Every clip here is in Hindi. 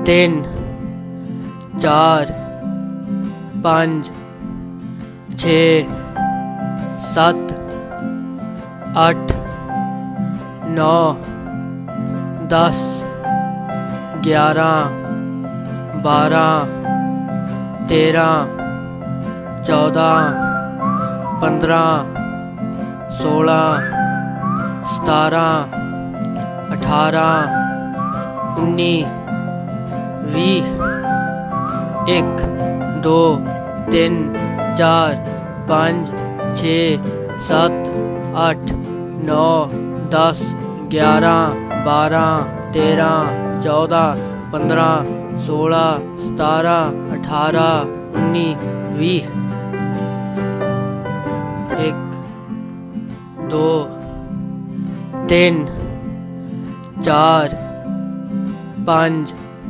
3 4 5 6 7 8 9 10 11 12 13 14 15 16 17 18 19 20 1 2 3 4 5 6 7 8 9 10 11 12 13 14 15 16 17 18 19 20 1 2 3 4 5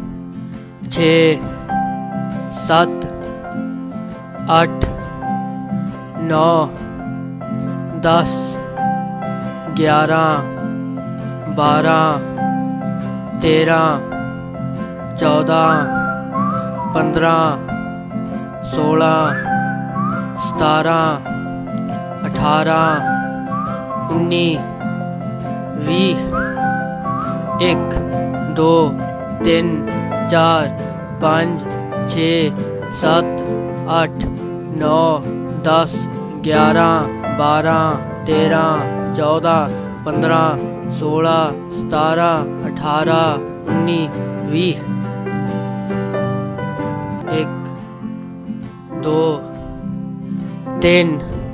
6 7 8 9 10 11 12 13 14 15 16 17 18 19 20 1 2 3 4 5 6 7 8 9 10 11 12 13 14 15 16 17 18 19 20 1 2 3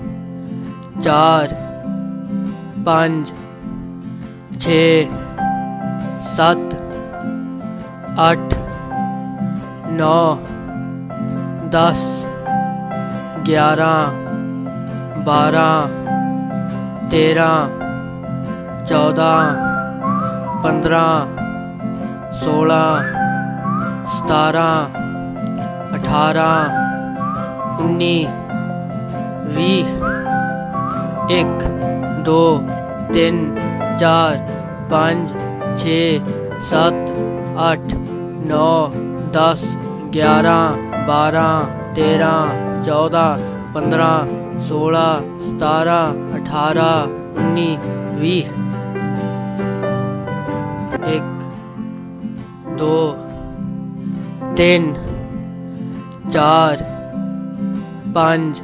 4 5 6 7 8 9 10 11 12 13 14 15 16 17 18 19 20 1 2 3 4 5 6 7 8 9 10 11 12 13 14 15 16 17 18 19 20 1 2 3 4 5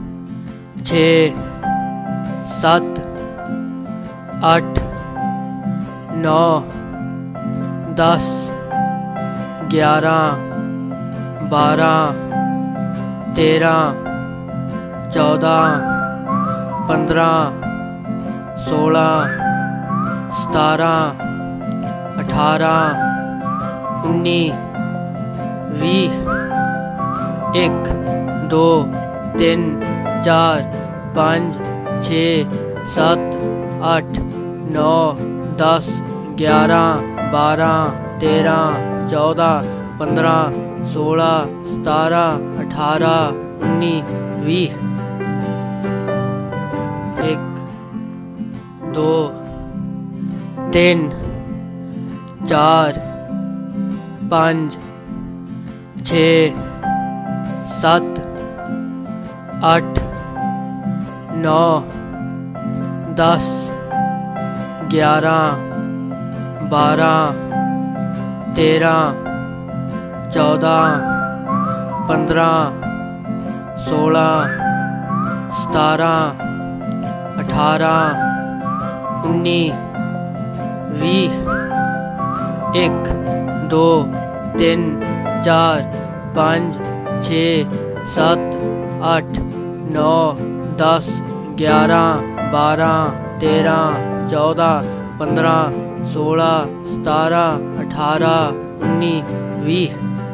6 7 8 9 10 11 12 13 14 15 16 17 18 19 20 1 2 3 4 5 6 7 8 9 10 11 12 13 14 15 16 17 18 19 20 1 2 3 4 5 6 7 8 9 10 11 12 13 14 15 16 17 18 19 20 1 2 3 4 5 6 7 8 9 10 11 12 13 14 15 16 17 18 19 20